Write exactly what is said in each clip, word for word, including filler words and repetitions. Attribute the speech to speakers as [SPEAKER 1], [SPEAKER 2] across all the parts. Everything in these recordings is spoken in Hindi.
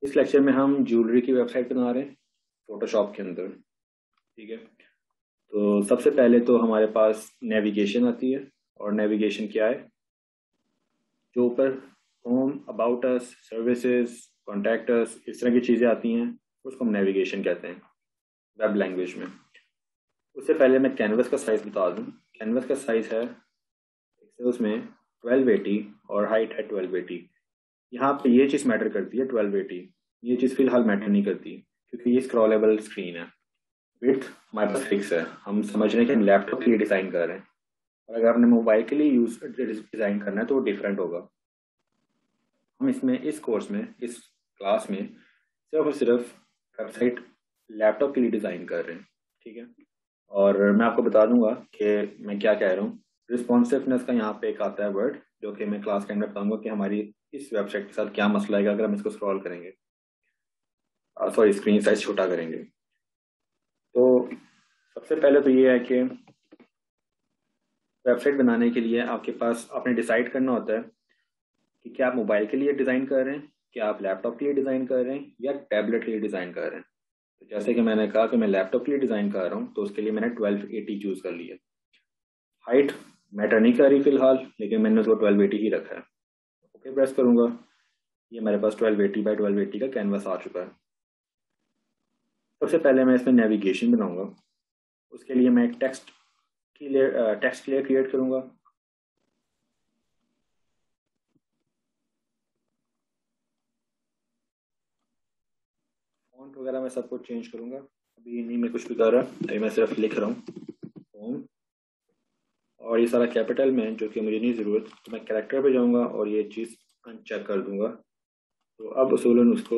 [SPEAKER 1] इस लेक्चर में हम ज्वेलरी की वेबसाइट बना रहे हैं फोटोशॉप के अंदर। ठीक है, तो सबसे पहले तो हमारे पास नेविगेशन आती है। और नेविगेशन क्या है? जो ऊपर home, about us, services, contact us, इस तरह की चीज़ें आती हैं, उसको हम नेविगेशन कहते हैं वेब लैंग्वेज में। उससे पहले मैं कैनवस का साइज़ बता दूं। कैनवस का साइज़ है उसमें ट्वेल्व एटी और हाइट है ट्वेल्व एटी। यहाँ पे ये चीज़ मैटर करती है, ट्वेल्व एटी। ये चीज़ फिलहाल मैटर नहीं करती क्योंकि ये स्क्रॉलेबल स्क्रीन है। विड्थ हमारे पास फिक्स है। हम समझ रहे हैं कि हम लैपटॉप के लिए डिज़ाइन कर रहे हैं, और अगर आपने मोबाइल के लिए यूज डिज़ाइन करना है तो वो डिफरेंट होगा। हम इसमें इस कोर्स में, इस क्लास में सिर्फ और सिर्फ वेबसाइट लैपटॉप के लिए डिज़ाइन कर रहे हैं। ठीक है, और मैं आपको बता दूंगा कि मैं क्या कह रहा हूँ। रिस्पॉन्सिवनेस का यहाँ पे एक आता है वर्ड, जो कि मैं क्लास के अंदर बताऊंगा कि हमारी इस वेबसाइट के साथ क्या मसला है अगर हम इसको स्क्रॉल करेंगे, सॉरी स्क्रीन साइज छोटा करेंगे। तो सबसे पहले तो ये है कि वेबसाइट बनाने के लिए आपके पास आपने डिसाइड करना होता है कि क्या आप मोबाइल के लिए डिज़ाइन कर रहे हैं, क्या आप लैपटॉप के लिए डिज़ाइन कर रहे हैं, या टैबलेट के लिए डिज़ाइन कर रहे हैं। तो जैसे कि मैंने कहा कि मैं लैपटॉप के लिए डिज़ाइन कर रहा हूँ, तो उसके लिए मैंने ट्वेल्व एटी चूज़ कर लिया। हाइट मैटर नहीं कर रही फिलहाल, लेकिन मैंने उसको ट्वेल्व एटी ही रखा है। ओके प्रेस करूंगा, ये मेरे पास twelve eighty by twelve eighty का कैनवास आ चुका है। सबसे पहले मैं इसमें नेविगेशन बनाऊंगा। उसके लिए मैं एक टेक्स्ट की लेयर टेक्स्ट लेयर क्रिएट करूंगा। फॉन्ट वगैरह मैं सब कुछ चेंज करूंगा। अभी नहीं मैं कुछ भी कर रहा, अभी मैं सिर्फ लिख रहा हूँ होम, और ये सारा कैपिटल में, जो कि मुझे नहीं ज़रूरत। तो मैं कैरेक्टर पे जाऊंगा और ये चीज़ अनचेक कर दूंगा। तो अब उसूलन उसको,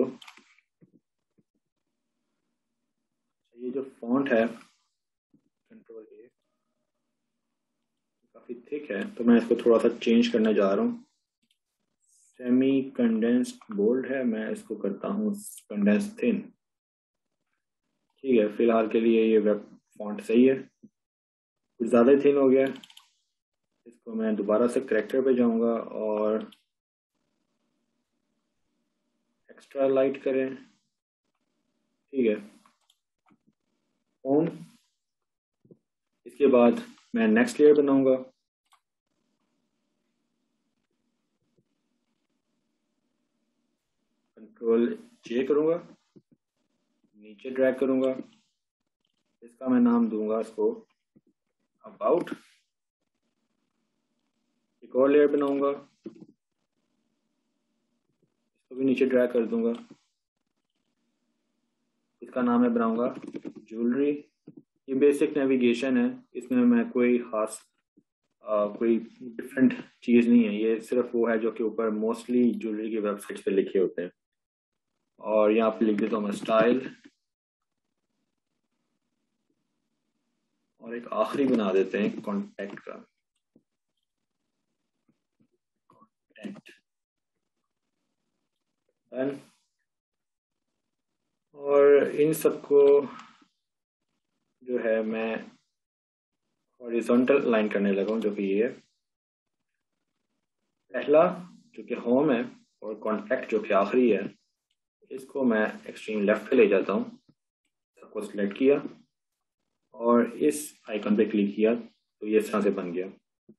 [SPEAKER 1] ये जो फॉन्ट है कंट्रोल ए, काफ़ी थिक है, तो मैं इसको थोड़ा सा चेंज करने जा रहा हूँ। सेमी कंडेंस्ड बोल्ड है, मैं इसको करता हूँ कंडेंस थिन। ठीक है, फिलहाल के लिए ये वेब फॉन्ट सही है। कुछ ज़्यादा ही थिन हो गया, इसको मैं दोबारा से करेक्टर पे जाऊंगा और एक्स्ट्रा लाइट करें। ठीक है, होम। इसके बाद मैं नेक्स्ट लेयर बनाऊंगा। कंट्रोल जे करूंगा, नीचे ड्रैग करूंगा। इसका मैं नाम दूंगा इसको अबाउट। एक और लेयर बनाऊंगा, इसको भी नीचे ड्रैग कर दूंगा। इसका नाम मैं बनाऊंगा ज्वेलरी। ये बेसिक नेविगेशन है, इसमें मैं कोई खास कोई डिफरेंट चीज़ नहीं है। ये सिर्फ वो है जो कि ऊपर मोस्टली ज्वेलरी की वेबसाइट्स पे लिखे होते हैं। और यहाँ पे लिख देता हूँ मैं स्टाइल, और एक आखिरी बना देते हैं कॉन्टैक्ट का, कॉन्टैक्ट। और इन सबको जो है मैं हॉरिजॉन्टल लाइन करने लगा हूँ, जो कि ये है। पहला जो कि होम है और कॉन्टैक्ट जो कि आखिरी है, इसको मैं एक्सट्रीम लेफ्ट पे ले जाता हूँ। सबको सिलेक्ट किया और इस आइकन पे क्लिक किया, तो ये इस तरह से बन गया।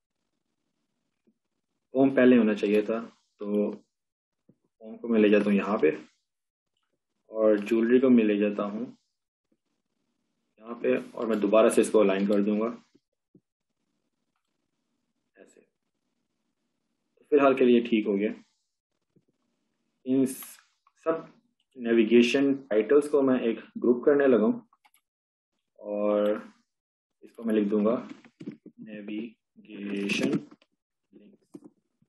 [SPEAKER 1] होम पहले होना चाहिए था, तो होम को मैं ले जाता हूँ यहाँ पे, और ज्वेलरी को मैं ले जाता हूँ यहाँ पे, और मैं दोबारा से इसको अलाइन कर दूंगा ऐसे। तो फिलहाल के लिए ठीक हो गया। इन सब नेविगेशन टाइटल्स को मैं एक ग्रुप करने लगा हूँ, और इसको मैं लिख दूंगा नेविगेशन लिंक्स।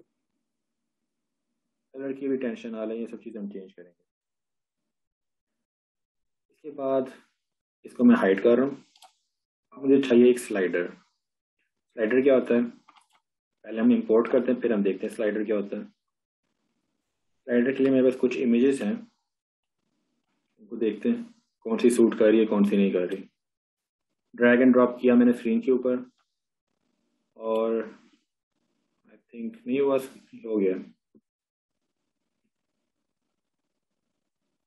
[SPEAKER 1] कलर की भी टेंशन आ रही है, ये सब चीज़ें हम चेंज करेंगे। इसके बाद इसको मैं हाइड कर रहा हूँ। अब मुझे चाहिए एक स्लाइडर। स्लाइडर क्या होता है, पहले हम इंपोर्ट करते हैं, फिर हम देखते हैं स्लाइडर क्या होता है। स्लाइडर के लिए मेरे पास कुछ इमेजेस हैं, उनको देखते हैं कौन सी सूट कर रही है, कौन सी नहीं कर रही। ड्रैग एंड ड्रॉप किया मैंने स्क्रीन के ऊपर, और आई थिंक नहीं हुआ, हो गया।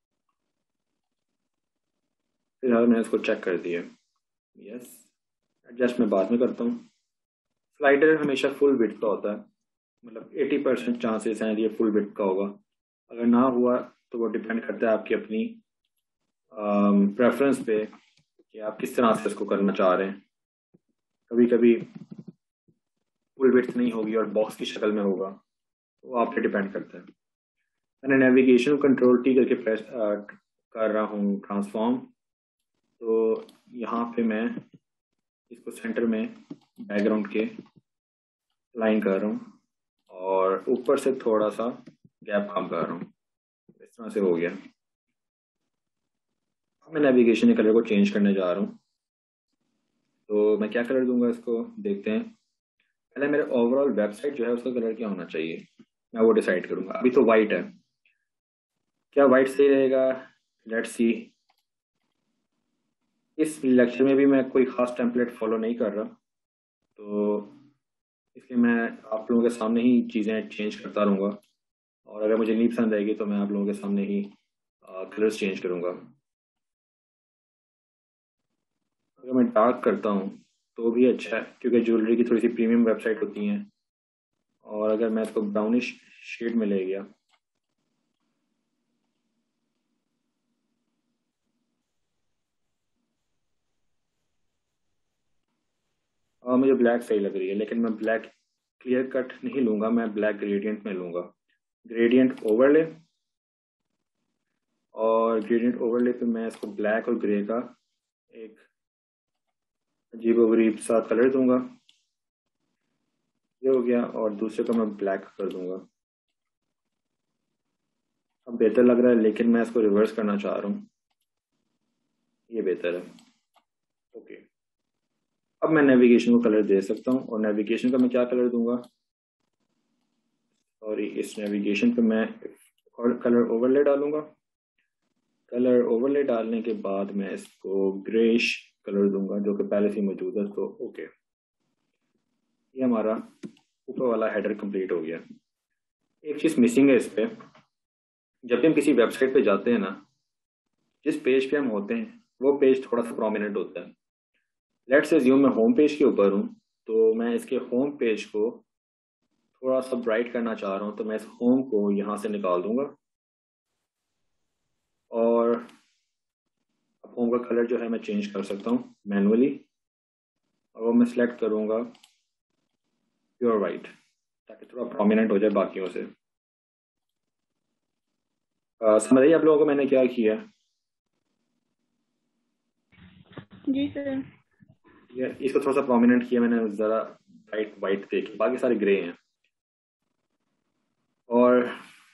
[SPEAKER 1] फिलहाल मैंने इसको चेक कर दिया। यस, एडजस्ट मैं बाद में करता हूँ। स्लाइडर हमेशा फुल विड्थ का होता है, मतलब अस्सी परसेंट चांसेस हैं ये फुल विड्थ का होगा। अगर ना हुआ तो वो डिपेंड करता है आपकी अपनी प्रेफरेंस पे कि आप किस तरह से इसको करना चाह रहे हैं। कभी कभी फुल विड्थ नहीं होगी और बॉक्स की शक्ल में होगा, तो वो आप पे डिपेंड करता है। मैंने नेविगेशन कंट्रोल टी करके प्रेस कर रहा हूँ ट्रांसफॉर्म। तो यहाँ पे मैं इसको सेंटर में बैकग्राउंड के लाइन कर रहा हूँ और ऊपर से थोड़ा सा गैप कम कर रहा हूँ। इस तरह से हो गया। अब मैं नेविगेशन के कलर को चेंज करने जा रहा हूँ। तो मैं क्या कलर दूंगा इसको देखते हैं। पहले मेरे ओवरऑल वेबसाइट जो है उसका कलर क्या होना चाहिए मैं वो डिसाइड करूंगा। अभी तो वाइट है, क्या वाइट सही रहेगा? Let's see. इस लेक्चर में भी मैं कोई खास टेम्पलेट फॉलो नहीं कर रहा, तो इसलिए मैं आप लोगों के सामने ही चीज़ें चेंज करता रहूँगा और अगर मुझे नहीं पसंद आएगी तो मैं आप लोगों के सामने ही कलर्स चेंज करूँगा। अगर मैं डार्क करता हूँ तो भी अच्छा है, क्योंकि ज्वेलरी की थोड़ी सी प्रीमियम वेबसाइट होती हैं। और अगर मैं इसको ब्राउनिश शेड में ले गया, और मुझे ब्लैक सही लग रही है, लेकिन मैं ब्लैक क्लियर कट नहीं लूँगा, मैं ब्लैक ग्रेडियंट में लूँगा। ग्रेडियंट ओवरले, और ग्रेडियंट ओवरले पे मैं इसको ब्लैक और ग्रे का एक अजीबोगरीब सा कलर दूंगा। ये हो गया, और दूसरे को मैं ब्लैक कर दूंगा। अब बेहतर लग रहा है, लेकिन मैं इसको रिवर्स करना चाह रहा हूँ। ये बेहतर है। ओके, अब मैं नेविगेशन को कलर दे सकता हूँ, और नेविगेशन का मैं क्या कलर दूंगा? सॉरी, इस नेविगेशन पे मैं और कलर ओवरले डालूंगा। कलर ओवरले डालने के बाद मैं इसको ग्रेश कलर दूंगा, जो कि पहले से मौजूद है। तो ओके, ये हमारा ऊपर वाला हेडर कंप्लीट हो गया। एक चीज़ मिसिंग है इस पे। जब भी हम किसी वेबसाइट पे जाते हैं ना, जिस पेज पे हम होते हैं वो पेज थोड़ा सा प्रोमिनेंट होता है। लेट्स अज्यूम मैं होम पेज के ऊपर हूँ, तो मैं इसके होम पेज को थोड़ा सा ब्राइट करना चाह रहा हूँ, तो मैं इस होम को यहाँ से निकाल दूंगा, और अब होम का कलर जो है मैं चेंज कर सकता हूँ मैनुअली, और वो मैं सिलेक्ट करूँगा प्योर वाइट, ताकि थोड़ा प्रोमिनेंट हो जाए बाकियों से। समझ आइए आप लोगों को मैंने क्या किया?
[SPEAKER 2] जी सर।
[SPEAKER 1] ये इसको थोड़ा सा प्रोमिनेंट किया मैंने, ज़रा ब्राइट वाइट देखी, बाकी सारे ग्रे हैं। और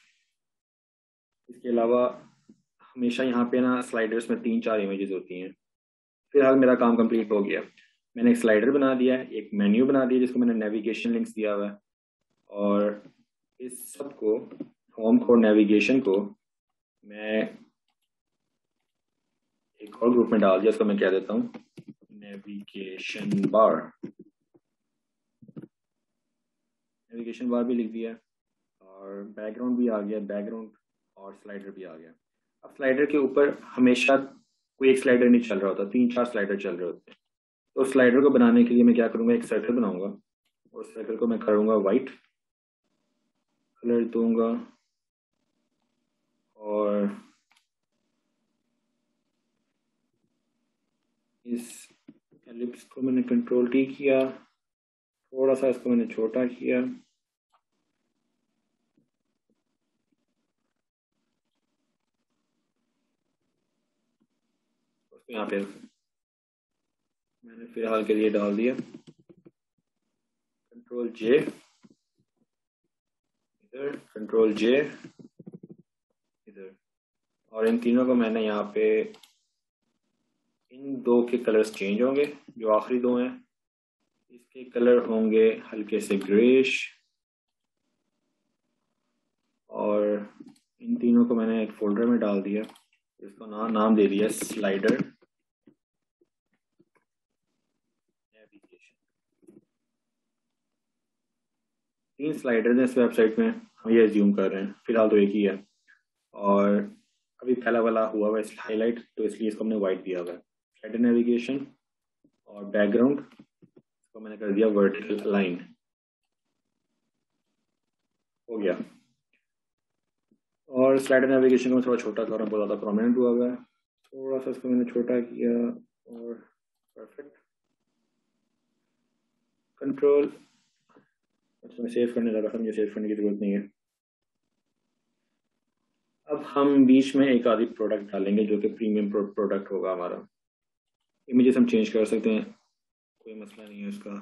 [SPEAKER 1] इसके अलावा हमेशा यहाँ पे ना स्लाइडर्स में तीन चार इमेजेस होती हैं। फिलहाल मेरा काम कंप्लीट हो गया। मैंने एक स्लाइडर बना दिया है, एक मेन्यू बना दिया जिसको मैंने नेविगेशन लिंक्स दिया हुआ है, और इस सब को, होम को, नेविगेशन को मैं एक और ग्रुप में डाल दिया। इसको मैं कह देता हूँ नेविगेशन बार। नेविगेशन बार भी लिख दिया, और बैकग्राउंड भी आ गया, बैकग्राउंड और स्लाइडर भी आ गया। अब स्लाइडर के ऊपर हमेशा कोई एक स्लाइडर नहीं चल रहा होता, तीन चार स्लाइडर चल रहे होते हैं। तो स्लाइडर को बनाने के लिए मैं क्या करूँगा, एक सर्कल बनाऊंगा, और सर्कल को मैं करूँगा वाइट कलर दूंगा, और इस एलिप्स को मैंने कंट्रोल टी किया, थोड़ा सा इसको मैंने छोटा किया, उसको यहाँ पे मैंने फिलहाल के लिए डाल दिया। कंट्रोल जे इधर, कंट्रोल जे इधर, और इन तीनों को मैंने यहाँ पे, इन दो के कलर्स चेंज होंगे, जो आखिरी दो हैं इसके कलर होंगे हल्के से ग्रेश, और इन तीनों को मैंने एक फोल्डर में डाल दिया, इसको ना, नाम दे दिया स्लाइडर नेविगेशन। तीन स्लाइडर हैं इस वेबसाइट में, हम ये एज्यूम कर रहे हैं, फिलहाल तो एक ही है, और अभी पहला वाला हुआ हुआ है हाईलाइट, तो इसलिए इसको हमने वाइट दिया हुआ है। हेडर नेविगेशन और बैकग्राउंड इसको मैंने कर दिया वर्टिकल अलाइन, हो गया। और स्लाइडर नेविगेशन को मैं थोड़ा छोटा कर रहा हूँ, बहुत ज़्यादा प्रोमिनेंट हुआ हुआ है, थोड़ा सा इसको मैंने छोटा किया और परफेक्ट। कंट्रोल, अच्छा मैं सेव करने लगा था, मुझे सेव करने की जरूरत नहीं है। अब हम बीच में एक आदि प्रोडक्ट डालेंगे जो कि प्रीमियम प्रोडक्ट होगा हमारा। इमेजेस हम चेंज कर सकते हैं, कोई मसला नहीं है उसका।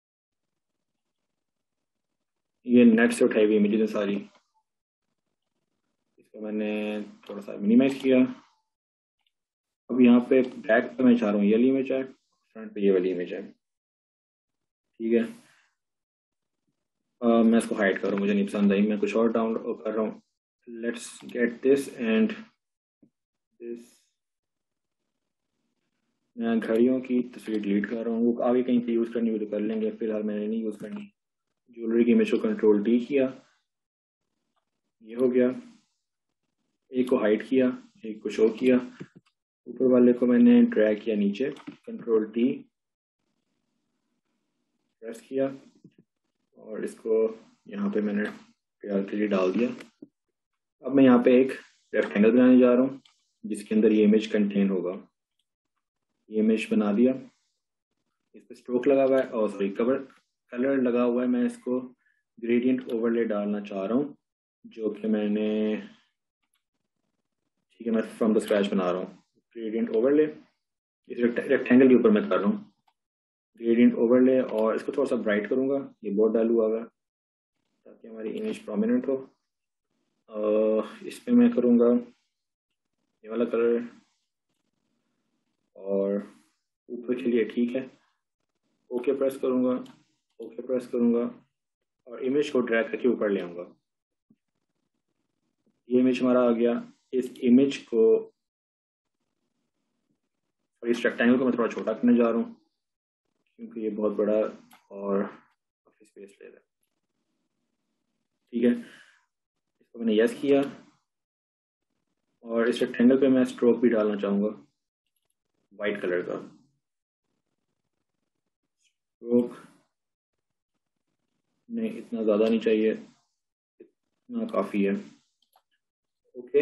[SPEAKER 1] ये नेट से उठाई हुई इमेजेस है सारी, इसको मैंने थोड़ा सा मिनिमाइज किया। अब यहाँ पे बैक पे मैं चाह रहा हूँ ये वाली इमेज है, फ्रंट पे ये वाली इमेज है, ठीक है। uh, मैं इसको हाइड कर रहा हूँ, मुझे नहीं पसंद आई, मैं कुछ और डाउनलोड कर रहा हूँ। Let's get this and this. मैं घड़ियों की तस्वीर डिलीट कर रहा हूँ, वो आगे कहीं पे यूज़ करनी हो तो कर लेंगे, फिलहाल मैंने नहीं यूज़ करनी। ज्वेलरी की इमेज को कंट्रोल डी किया, ये हो गया। एक को हाइड किया, एक को शो किया, ऊपर वाले को मैंने ड्रैग किया नीचे, कंट्रोल टी प्रेस किया और इसको यहाँ पे मैंने प्यार के लिए डाल दिया। अब मैं यहाँ पे एक रेक्टेंगल बनाने जा रहा हूँ जिसके अंदर ये इमेज कंटेन होगा। ये इमेज बना दिया, इस पर स्ट्रोक लगा हुआ है और सॉरी कवर कलर लगा हुआ है। मैं इसको ग्रेडियंट ओवरले डालना चाह रहा हूँ, जो कि मैंने, ठीक है, मैं फ्रॉम द स्क्रैच बना रहा हूँ। ग्रेडियंट ओवरले इस रेक्टेंगल के ऊपर मैं कर रहा हूँ, ग्रेडियंट ओवरले, और इसको थोड़ा सा ब्राइट करूँगा, ये बहुत डालू हुआ है ताकि हमारी इमेज प्रोमिनेंट हो। इस पर मैं करूँगा ये वाला कलर, और ऊपर के लिए ठीक है, ओके प्रेस करूँगा, ओके प्रेस करूँगा और इमेज को ड्रैग करके ऊपर ले आऊँगा। ये इमेज हमारा आ गया। इस इमेज को, और इस रेक्टेंगल को मैं थोड़ा छोटा करने जा रहा हूँ क्योंकि ये बहुत बड़ा और काफ़ी स्पेस ले रहा है, ठीक है। इसको मैंने यस किया और इस रेक्टेंगल पे मैं स्ट्रोक भी डालना चाहूँगा वाइट कलर का। स्ट्रोक नहीं, इतना ज़्यादा नहीं चाहिए, इतना काफ़ी है, ओके।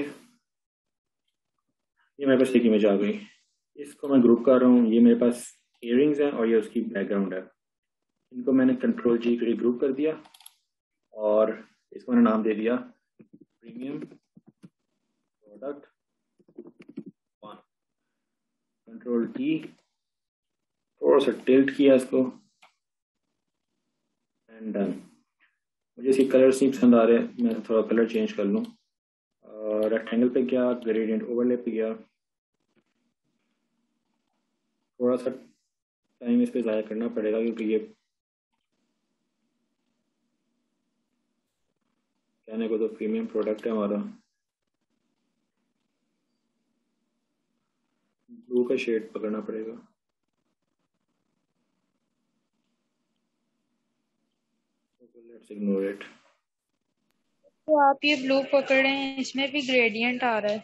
[SPEAKER 1] ये मेरे पास एक इमेज आ गई, इसको मैं ग्रुप कर रहा हूँ। ये मेरे पास इयरिंग्स हैं और ये उसकी बैकग्राउंड है। इनको मैंने कंट्रोल जी के लिए ग्रुप कर दिया और इसको मैंने नाम दे दिया premium product one. Control T, थोड़ा सा टिल्ट किया इसको एंड डन। मुझे इसके कलर्स नहीं पसंद आ रहे, मैं थोड़ा कलर चेंज कर लूँ। रेक्टेंगल पे गया, ग्रेडियंट ओवरले पे गया, थोड़ा सा टाइम इस पे ज़ाया करना पड़ेगा क्योंकि ये कहने को तो प्रीमियम प्रोडक्ट है हमारा। ब्लू का शेड पकड़ना पड़ेगा, लेट्स इग्नोर इट।
[SPEAKER 2] तो आप ये ब्लू पकड़े हैं, इसमें भी ग्रेडियंट आ रहा है।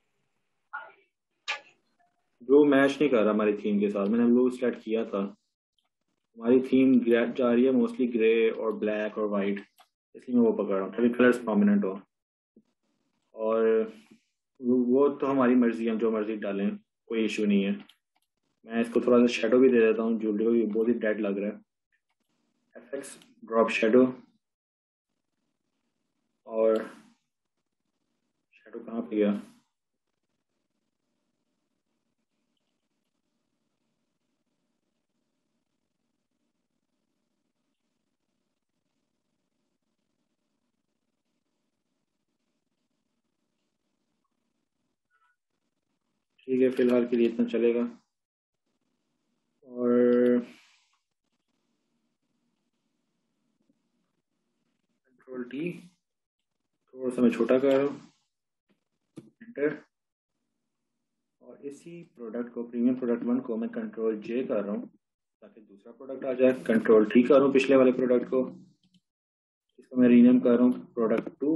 [SPEAKER 1] ब्लू मैच नहीं कर रहा हमारी थीम के साथ, मैंने ब्लू सेलेक्ट किया था। हमारी थीम जा रही है मोस्टली ग्रे और ब्लैक और वाइट, इसलिए मैं वो पकड़ रहा हूँ ताकि कलर्स प्रोमिनेंट हो। और वो तो हमारी मर्जी है, हम जो मर्जी डालें, कोई इशू नहीं है। मैं इसको थोड़ा सा शेडो भी दे देता हूँ, ज्वेलरी को भी बहुत ही डेड लग रहा है। एफएक्स ड्रॉप शेडो, और शेडो कहाँ पे गया? ठीक है, फिलहाल के लिए इतना चलेगा। और कंट्रोल टी, थोड़ा सा मैं छोटा कर रहा हूँ, एंटर। और इसी प्रोडक्ट को, प्रीमियम प्रोडक्ट वन को, मैं कंट्रोल जे कर रहा हूँ ताकि दूसरा प्रोडक्ट आ जाए। कंट्रोल टी कर रहा हूँ पिछले वाले प्रोडक्ट को, इसको मैं रीनेम कर रहा हूँ प्रोडक्ट टू।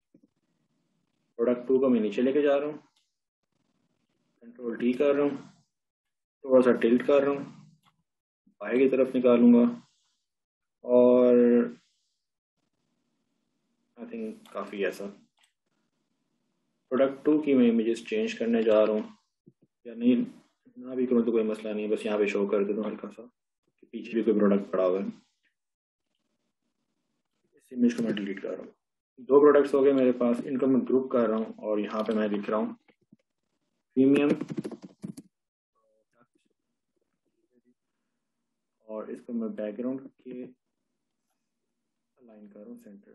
[SPEAKER 1] प्रोडक्ट टू को मैं नीचे लेके जा रहा हूँ, कंट्रोल टी कर रहा हूँ, थोड़ा सा टिल्ट कर रहा हूँ, बाएं की तरफ निकालूंगा और आई थिंक काफ़ी ऐसा। प्रोडक्ट टू की मैं इमेजेस चेंज करने जा रहा हूँ, या नहीं ना भी करूँ तो कोई मसला नहीं, बस यहाँ पे शो कर देता हूँ हल्का सा कि पीछे भी कोई प्रोडक्ट पड़ा हुआ है। इस इमेज को मैं डिलीट कर रहा हूँ। दो प्रोडक्ट्स हो गए मेरे पास, इनको मैं ग्रुप कर रहा हूँ और यहाँ पे मैं लिख रहा हूँ प्रीमियम, और इसको मैं बैकग्राउंड के अलाइन कर रहा हूँ सेंटर।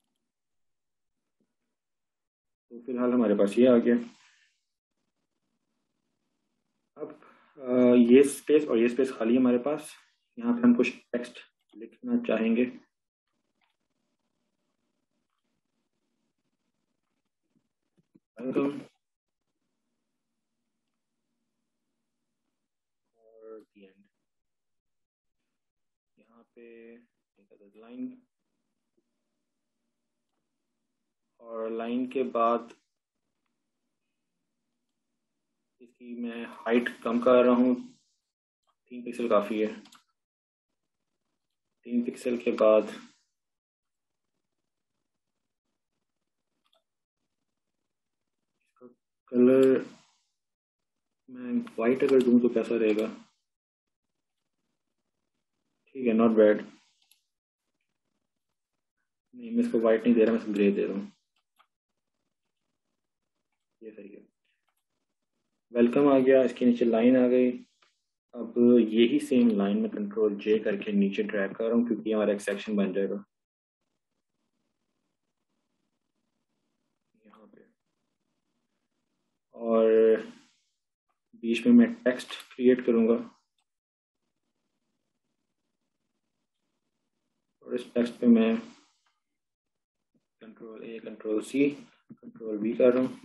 [SPEAKER 1] तो फिलहाल हमारे पास ये आ गया। अब आ, ये स्पेस और ये स्पेस खाली है हमारे पास, यहाँ पे हम कुछ टेक्स्ट लिखना चाहेंगे। वेलकम और द एंड। यहाँ पे लाइन, और लाइन के बाद इसकी मैं हाइट कम कर रहा हूँ, तीन पिक्सल काफ़ी है। तीन पिक्सल के बाद कलर मैं वाइट अगर दूँ तो कैसा रहेगा? ठीक है, नॉट बैड। नहीं, मैं इसको वाइट नहीं दे रहा, मैं इसको ग्रे दे रहा हूँ, ये सही है। वेलकम आ गया, इसके नीचे लाइन आ गई। अब यही सेम लाइन में कंट्रोल जे करके नीचे ड्रैग कर रहा हूँ, क्योंकि हमारा एक सेक्शन बन जाएगा यहाँ पे। और बीच में मैं टेक्स्ट क्रिएट करूँगा, और इस टेक्स्ट पे मैं control A, control C, control V कर रहा हूँ।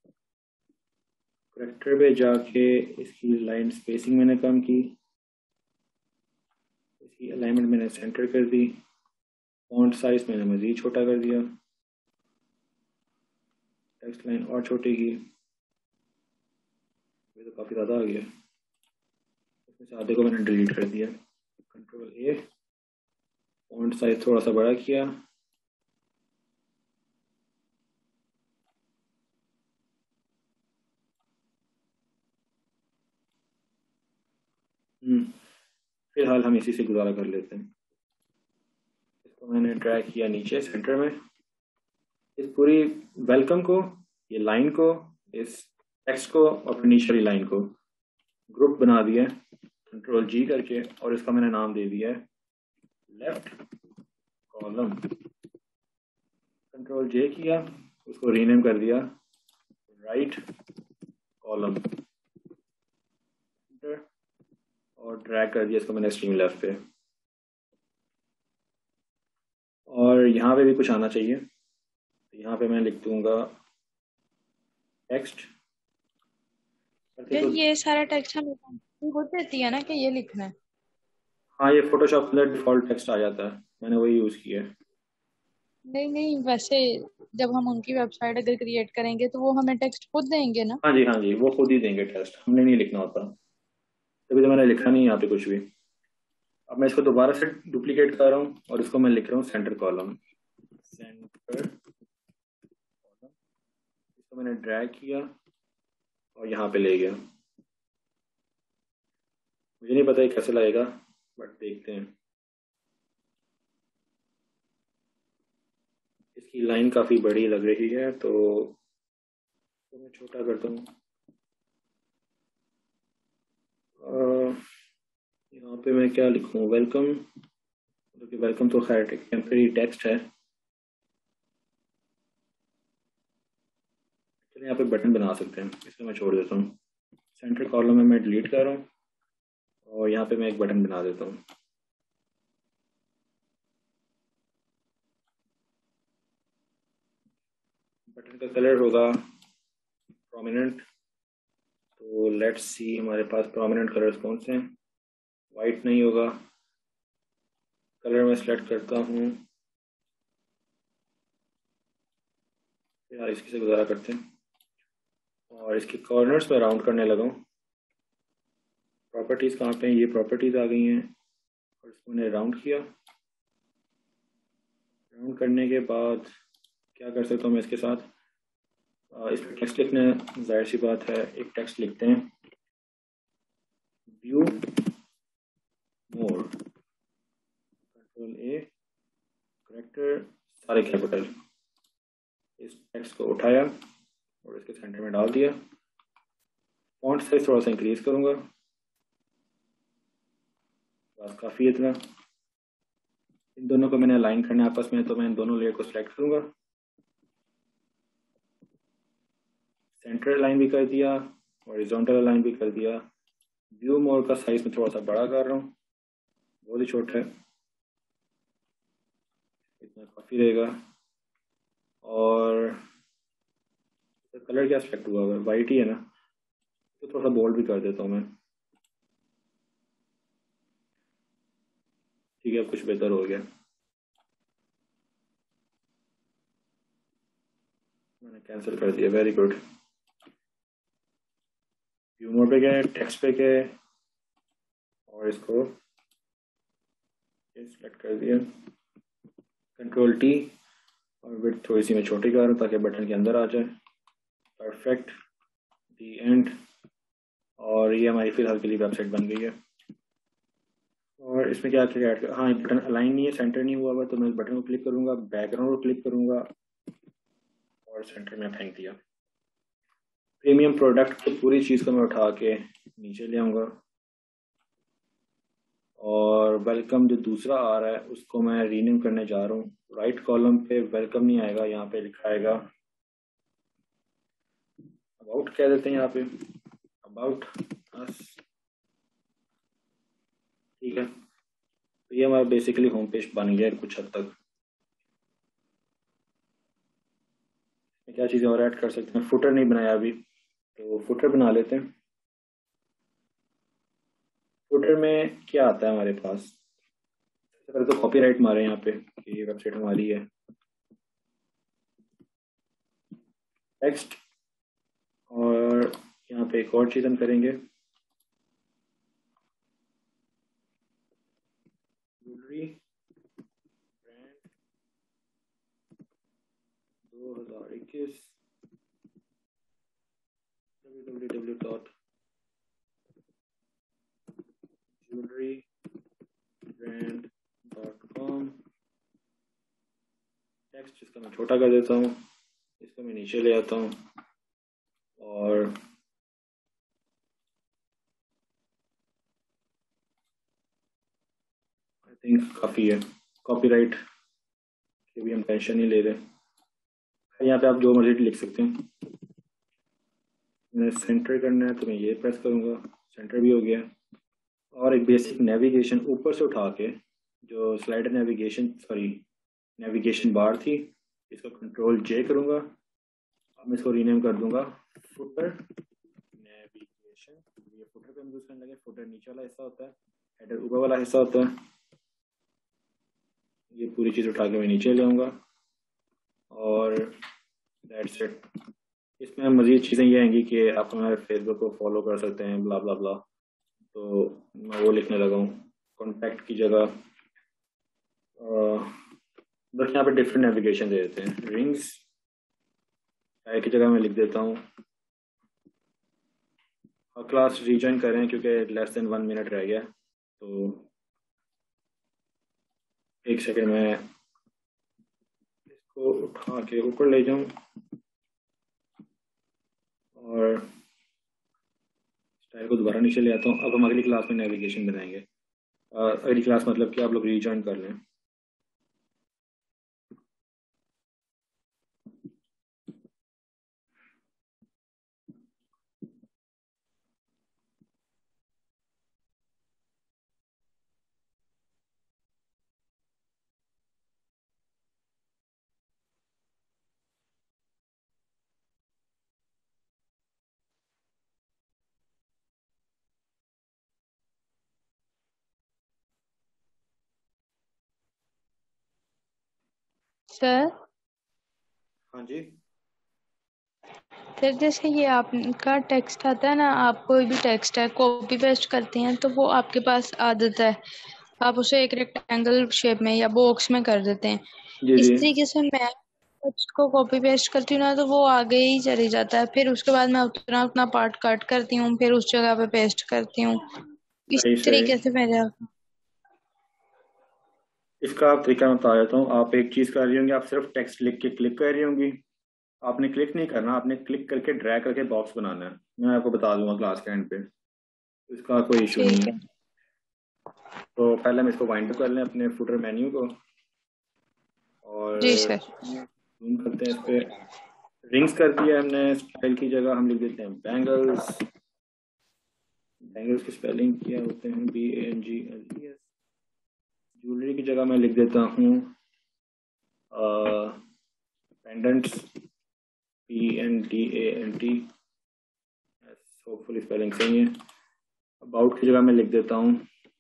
[SPEAKER 1] करेक्टर पे जाके इसकी लाइन स्पेसिंग मैंने कम की, इसकी अलाइनमेंट मैंने सेंटर कर दी, फॉन्ट साइज मैंने मज़ीद छोटा कर दिया, टेक्स्ट लाइन और छोटी की, ये तो काफ़ी ज़्यादा आ गया, इसमें से आधे को मैंने डिलीट कर दिया। कंट्रोल ए, फॉन्ट साइज थोड़ा सा बड़ा किया, फिलहाल हम इसी से गुजारा कर लेते हैं। इसको मैंने ड्रैग किया नीचे सेंटर में, इस पूरी वेलकम को, ये लाइन को, इस टेक्स्ट को और फिर नीचे वाली लाइन को ग्रुप बना दिया कंट्रोल जी करके, और इसका मैंने नाम दे दिया है लेफ्ट कॉलम। कंट्रोल जे किया, उसको रीनेम कर दिया राइट कॉलम, और ड्रैग कर दिया इसको मैंने एक्सट्रीम लेफ्ट पे। और यहाँ पे भी कुछ आना चाहिए, तो यहाँ पे मैं लिख दूंगा टेक्स्ट।
[SPEAKER 2] फिर तो ये सारा टेक्स्ट हमें बोल देती है ना कि ये लिखना है?
[SPEAKER 1] हाँ, ये फोटोशॉप के अंदर डिफॉल्ट टेक्स्ट आ जाता है, मैंने वही यूज़ किया है।
[SPEAKER 2] नहीं नहीं, वैसे जब हम उनकी वेबसाइट अगर क्रिएट करेंगे तो वो हमें टेक्स्ट खुद देंगे ना?
[SPEAKER 1] हाँ जी, हाँ जी, वो खुद ही देंगे टेक्स्ट, हमने नहीं लिखना होता, तभी तो मैंने लिखा नहीं यहाँ पे कुछ भी। अब मैं इसको दोबारा से डुप्लीकेट कर रहा हूँ और इसको मैं लिख रहा हूँ सेंटर कॉलम, सेंटर कॉलम। इसको मैंने ड्रैग किया और यहाँ पे ले गया। मुझे नहीं पता ये कैसे लगेगा, बट देखते हैं। इसकी लाइन काफ़ी बड़ी लग रही है, तो, तो मैं छोटा करता हूँ। यहाँ पे मैं क्या लिखूँ? वेलकम, क्योंकि वेलकम तो खैर टेम्परेरी टेक्स्ट है। चलिए यहाँ पे बटन बना सकते हैं, इसको मैं छोड़ देता हूँ। सेंटर कॉलम में मैं डिलीट कर रहा हूँ और यहाँ पे मैं एक बटन बना देता हूँ। बटन का कलर होगा प्रोमिनेंट, तो लेट्स सी हमारे पास प्रोमिनेंट कलर्स कौन से हैं। वाइट नहीं होगा, कलर मैं सेलेक्ट करता हूँ, यार इसकी से गुजारा करते हैं, और इसके कॉर्नर्स में राउंड करने लगा हूँ। प्रॉपर्टीज़ कहाँ पे हैं, ये प्रॉपर्टीज़ आ गई हैं और इसको मैंने राउंड किया। राउंड करने के बाद क्या कर सकता हूँ मैं इसके साथ, इस पर टेक्स्ट लिखना है, जाहिर सी बात है एक टेक्स्ट लिखते हैं, view more, control A, character सारे कैपिटल। इस टेक्स्ट को उठाया और इसके सेंटर में डाल दिया। फॉन्ट साइज थोड़ा सा इंक्रीज करूंगा, बस काफ़ी इतना। इन दोनों को मैंने अलाइन करना है आपस में, तो मैं इन दोनों लेयर को सिलेक्ट करूंगा, सेंटर अलाइन भी कर दिया, हॉरिजॉन्टल अलाइन भी कर दिया। व्यू मोर का साइज में थोड़ा सा बड़ा कर रहा हूँ, बहुत ही छोटा है, इतना काफ़ी रहेगा। और कलर क्या सिलेक्ट हुआ हुआ है, वाइट ही है ना, तो थोड़ा सा बोल्ड भी कर देता हूँ मैं। ठीक है, अब कुछ बेहतर हो गया, मैंने कैंसिल कर दिया, वेरी गुड। व्यू मोड पे गए, टेक्स्ट पे गए और इसको सिलेक्ट कर दिया, कंट्रोल टी, और विड्थ थोड़ी सी मैं छोटी कर रहा हूँ ताकि बटन के अंदर आ जाए। Perfect, the end. और ये हमारी फिलहाल के लिए वेबसाइट बन गई है। और इसमें क्या क्या ऐड कर, हाँ बटन अलाइन नहीं है, सेंटर नहीं हुआ हुआ, तो मैं इस बटन को क्लिक करूँगा, बैकग्राउंड को क्लिक करूँगा और सेंटर में फेंक दिया। प्रीमियम प्रोडक्ट की पूरी चीज़ को मैं उठा के नीचे ले आऊँगा और वेलकम जो दूसरा आ रहा है उसको मैं रीनेम करने जा रहा हूँ। राइट कॉलम पे वेलकम नहीं आएगा, यहाँ पे लिखा आएगा अबाउट, कह देते हैं यहाँ पे अबाउट अस। ठीक है, तो ये हमारा बेसिकली होम पेज बन गया है कुछ हद तक। क्या चीज़ें और ऐड कर सकते हैं, फुटर नहीं बनाया अभी, तो फुटर बना लेते हैं। फुटर में क्या आता है हमारे पास, सबसे पहले तो कॉपीराइट मारे यहाँ पे कि ये वेबसाइट हमारी है। टेक्स्ट, और यहाँ पे एक और चीज़ हम करेंगे, ज्वेलरी ब्रांड दो हज़ार इक्कीस, W W W dot jewellery brand dot com. Text इसका मैं छोटा कर देता हूँ, इसको मैं नीचे ले आता हूँ और आई थिंक काफ़ी है। कॉपीराइट की भी हम टेंशन नहीं ले रहे, यहाँ पे आप जो मर्जी लिख सकते हैं। मैं सेंटर करना है तो मैं ये प्रेस करूँगा, सेंटर भी हो गया। और एक बेसिक नेविगेशन ऊपर से उठा के, जो slider navigation sorry navigation bar थी, इसको कंट्रोल जे करूँगा। अब मैं इसको रीनेम कर दूंगा फुटर नेविगेशन। ये फुटर पे हम यूज करने लगे, फुटर नीचे वाला हिस्सा होता है, हेडर ऊपर वाला हिस्सा होता है। ये पूरी चीज़ उठा के मैं नीचे ले आऊँगा और दैट्स इट। इसमें मज़ीद चीज़ें ये आएंगी कि आप हमारे फेसबुक को फॉलो कर सकते हैं, ब्ला ब्ला ब्ला, तो मैं वो लिखने लगा हूँ कॉन्टैक्ट की जगह। बस यहाँ पे डिफरेंट नेविगेशन दे देते हैं, रिंग्स की जगह मैं लिख देता हूँ क्लास रीजॉइन करें क्योंकि लेस देन वन मिनट रह गया, तो एक सेकेंड में इसको उठा के ऊपर ले जाऊं और स्टाइल को दोबारा नीचे ले आता हूँ। अब हम अगली क्लास में नेविगेशन बनाएंगे, अगली क्लास मतलब कि आप लोग रीजॉइन कर लें।
[SPEAKER 2] सर
[SPEAKER 1] हाँ जी,
[SPEAKER 2] फिर जैसे ये आपका टेक्स्ट आता है ना, आप कोई भी टेक्स्ट है कॉपी पेस्ट करते हैं तो वो आपके पास आदत है, आप उसे एक रेक्टेंगल शेप में या बॉक्स में कर देते हैं।
[SPEAKER 1] जी
[SPEAKER 2] इस
[SPEAKER 1] जी।
[SPEAKER 2] तरीके से मैं टेक्स्ट को कॉपी पेस्ट करती हूँ ना तो वो आगे ही चली जाता है, फिर उसके बाद मैं उतना उतना पार्ट कट करती हूँ, फिर उस जगह पे पेस्ट करती हूँ। इस
[SPEAKER 1] सही सही।
[SPEAKER 2] तरीके से मेरा।
[SPEAKER 1] इसका आप तरीका मैं बता देता हूँ। आप एक चीज़ कर रही होंगी, आप सिर्फ टेक्स्ट लिख के क्लिक कर रही होंगी। आपने क्लिक नहीं करना, आपने क्लिक करके ड्रैग करके बॉक्स बनाना है। मैं आपको बता दूंगा क्लास के एंड पे, तो इसका कोई इशू नहीं
[SPEAKER 2] ठीक
[SPEAKER 1] है।
[SPEAKER 2] है।
[SPEAKER 1] तो पहले हम इसको वाइंड अप कर लें अपने फुटर मेन्यू को,
[SPEAKER 2] जी
[SPEAKER 1] और
[SPEAKER 2] सर।
[SPEAKER 1] जूम करते हैं इस पे। रिंग्स कर दिया हमने, स्टाइल की जगह हम लिख देते हैं बैंगल्स। बैंगल्स की स्पेलिंग क्या होते हैं? B A N G L E S. Jewellery की जगह मैं लिख देता हूँ pendants, P N D A N T. Hopefully spelling सही है। अबाउट की जगह मैं लिख देता हूँ,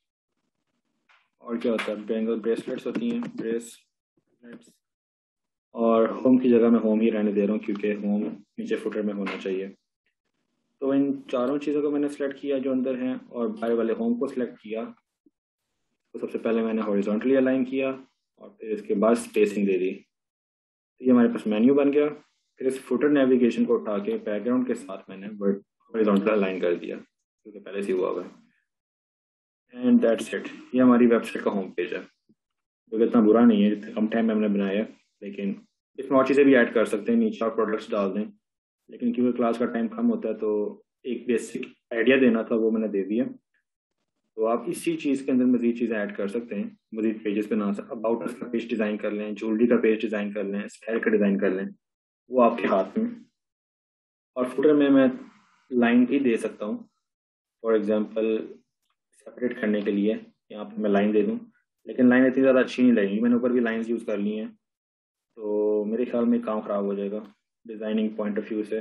[SPEAKER 1] और क्या होता है, बैंगल ब्रेसलेट्स होती हैं, ब्रेसलेट्स। और होम की जगह मैं होम ही रहने दे रहा हूँ, क्योंकि होम नीचे फुटर में होना चाहिए। तो इन चारों चीज़ों को मैंने सेलेक्ट किया जो अंदर हैं, और बाहर वाले होम को सिलेक्ट किया। तो सबसे पहले मैंने हॉरिजॉन्टली अलाइन किया, और फिर इसके बाद स्पेसिंग दे दी। तो ये हमारे पास मेन्यू बन गया। फिर इस फुटर नेविगेशन को उठा के बैकग्राउंड के साथ मैंने हॉरिजॉन्टल अलाइन कर दिया, क्योंकि पहले से हुआ हुआ है। And that's it. ये हमारी वेबसाइट का होम पेज है, जो कि इतना बुरा नहीं है, जितने कम टाइम में हमने बनाया है। लेकिन इसमें और चीज़ें भी ऐड कर सकते हैं, नीचे और प्रोडक्ट्स डाल दें। लेकिन क्योंकि क्लास का टाइम कम होता है, तो एक बेसिक आइडिया देना था, वो मैंने दे दिया। तो आप इसी चीज़ के अंदर मजीद चीज़ें ऐड कर सकते हैं, मजीद पेजेस बना सकते, अबाउट अस का पेज डिज़ाइन कर लें, ज्वेलरी का पेज डिज़ाइन कर लें, स्टाइल का डिज़ाइन कर लें, वो आपके हाथ में। और फुटर में मैं लाइन भी दे सकता हूँ। फॉर एग्जांपल, सेपरेट करने के लिए यहाँ पे मैं लाइन दे दूँ, लेकिन लाइन इतनी ज़्यादा अच्छी नहीं लगेगी। मैंने ऊपर भी लाइंस यूज़ कर ली हैं, तो मेरे ख्याल में काम ख़राब हो जाएगा डिज़ाइनिंग पॉइंट ऑफ व्यू से।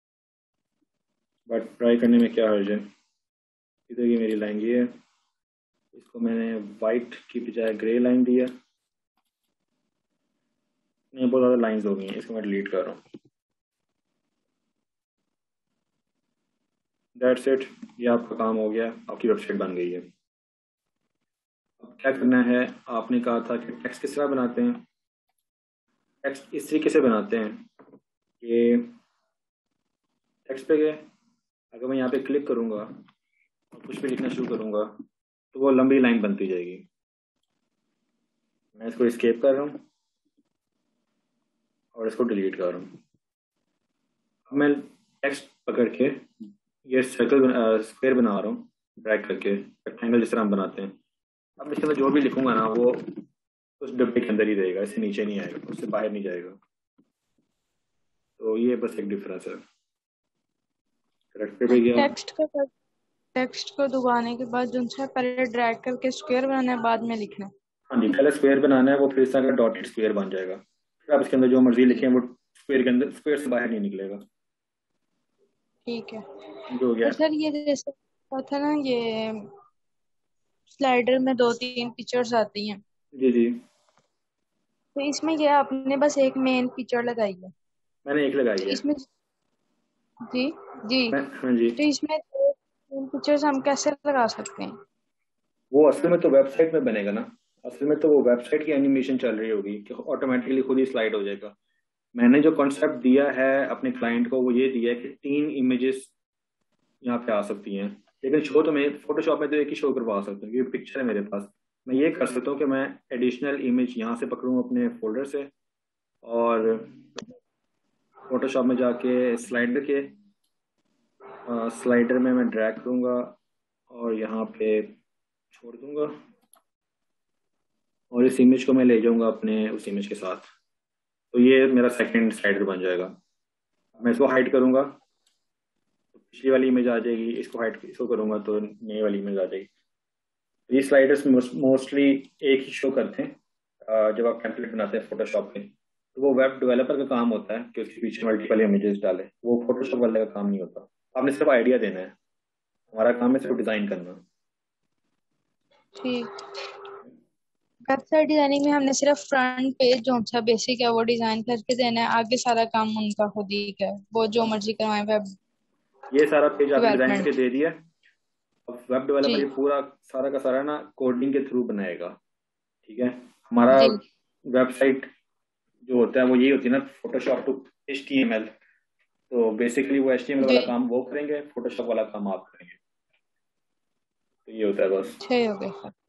[SPEAKER 1] बट ट्राई करने में क्या हर्ज है। इधर की मेरी लाइन ये है, इसको मैंने वाइट की बजाय ग्रे लाइन दिया। नहीं, बहुत ज़्यादा लाइंस हो गई हैं, इसको मैं डिलीट कर रहा हूँ। That's it. ये आपका काम हो गया, आपकी वेबसाइट बन गई है। अब क्या करना है, आपने कहा था कि टेक्स्ट किस तरह बनाते हैं। टेक्स्ट इस तरीके से बनाते हैं कि टेक्स्ट पे गए, अगर मैं यहाँ पे क्लिक करूँगा और कुछ भी लिखना शुरू करूँगा, तो वो लंबी लाइन बनती जाएगी। मैं इसको एस्केप कर रहा हूँ और इसको डिलीट कर रहा हूँ। अब मैं टेक्स्ट पकड़ के ये सर्कल स्क्वायर बना रहा हूँ, ड्रैग करके रेक्टेंगल जिस तरह हम बनाते हैं। अब इसके अंदर जो भी लिखूंगा ना, वो उस डब्बे के अंदर ही रहेगा, इससे नीचे नहीं आएगा, उससे बाहर नहीं जाएगा। तो ये बस एक डिफरेंस है। करेक्ट पे भी गया।
[SPEAKER 2] टेक्स्ट का टेक्स्ट को दबाने के बाद जो है पहले ड्रैग करके स्क्वायर बनाना है, बाद में लिखना है।
[SPEAKER 1] हाँ जी, पहले स्क्वायर बनाना है, वो फिर इस तरह का डॉटेड स्क्वायर बन जाएगा। फिर आप इसके अंदर जो मर्जी लिखें, वो स्क्वायर के अंदर, स्क्वायर से बाहर नहीं निकलेगा।
[SPEAKER 2] ठीक है।
[SPEAKER 1] जो हो गया।
[SPEAKER 2] तो सर ये जैसे हुआ था ना, ये स्लाइडर में दो तीन पिक्चर्स आती हैं,
[SPEAKER 1] जी जी।
[SPEAKER 2] तो इसमें क्या आपने बस एक मेन पिक्चर लगाई है,
[SPEAKER 1] मैंने एक लगाई
[SPEAKER 2] तो
[SPEAKER 1] है।
[SPEAKER 2] इसमें जी जी
[SPEAKER 1] मैं, हाँ जी।
[SPEAKER 2] तो इसमें दो तीन पिक्चर्स हम कैसे लगा सकते हैं?
[SPEAKER 1] वो असल में तो वेबसाइट में बनेगा ना। असल में तो वो वेबसाइट की एनिमेशन चल रही होगी कि ऑटोमेटिकली खुद ही स्लाइड हो जाएगा। मैंने जो कॉन्सेप्ट दिया है अपने क्लाइंट को, वो ये दिया है कि तीन इमेजेस यहाँ पे आ सकती हैं। लेकिन शो तो मैं फोटोशॉप में तो एक ही शो करवा सकता हूँ, क्योंकि पिक्चर है मेरे पास। मैं ये कर सकता हूँ कि मैं एडिशनल इमेज यहाँ से पकड़ूँ अपने फोल्डर से, और फोटोशॉप में जाके स्लाइडर के स्लाइडर में मैं ड्रैग करूँगा और यहाँ पे छोड़ दूंगा, और इस इमेज को मैं ले जाऊंगा अपने उस इमेज के साथ। तो ये मेरा सेकंड स्लाइडर बन जाएगा। मैं इसको हाइड करूंगा तो पिछली वाली इमेज आ जाएगी, इसको हाइड इसको करूंगा तो नई वाली इमेज आ जाएगी। ये स्लाइडर्स मोस्टली एक ही शो करते हैं अ, जब आप टेम्पलेट बनाते हैं फोटोशॉप में। तो वो वेब डेवलपर का काम होता है कि उसके पीछे मल्टीपल इमेजेस डाले, वो फोटोशॉप वाले का काम नहीं होता। आपने सिर्फ आइडिया देना है, हमारा काम है सिर्फ डिजाइन करना।
[SPEAKER 2] ठीक। वेबसाइट डिजाइनिंग में हमने सिर्फ फ्रंट पेज जो सा बेसिक है वो डिजाइन करके देना है, आगे सारा काम उनका खुद ही है, वो जो मर्जी करवाएं। वेब
[SPEAKER 1] ये सारा पेज आपने डिजाइन करके
[SPEAKER 2] डेवलपमेंट।
[SPEAKER 1] दे दिया। अब वेब डेवलपर
[SPEAKER 2] जी।
[SPEAKER 1] ये पूरा सारा का सारा ना कोडिंग के थ्रू बनाएगा। ठीक है। हमारा
[SPEAKER 2] जी।
[SPEAKER 1] वेबसाइट जो होता है वो यही होती है ना, Photoshop to H T M L. तो बेसिकली वो एच टी एम एल
[SPEAKER 2] जी।
[SPEAKER 1] वाला काम वो करेंगे, फोटोशॉप वाला काम आप करेंगे। तो ये होता है बस।
[SPEAKER 2] छः हो गए।